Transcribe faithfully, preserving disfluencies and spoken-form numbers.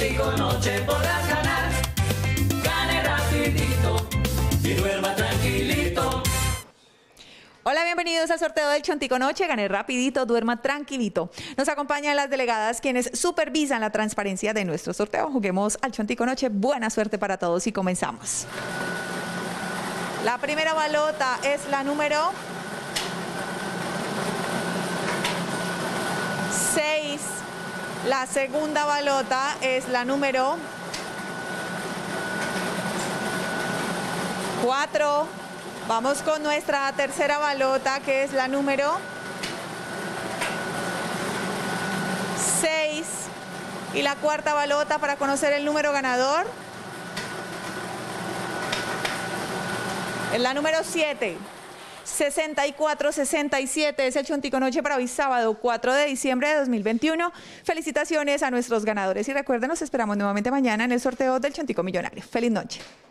Chontico Noche podrás ganar. Gane rapidito y duerma tranquilito. Hola, bienvenidos al sorteo del Chontico Noche. Gane rapidito, duerma tranquilito. Nos acompañan las delegadas quienes supervisan la transparencia de nuestro sorteo. Juguemos al Chontico Noche. Buena suerte para todos y comenzamos. La primera balota es la número seis. La segunda balota es la número cuatro. Vamos con nuestra tercera balota, que es la número seis. Y la cuarta balota para conocer el número ganador es la número siete. sesenta y cuatro sesenta y siete es el Chontico Noche para hoy sábado cuatro de diciembre de dos mil veintiuno. Felicitaciones a nuestros ganadores y recuerden, nos esperamos nuevamente mañana en el sorteo del Chontico Millonario. Feliz noche.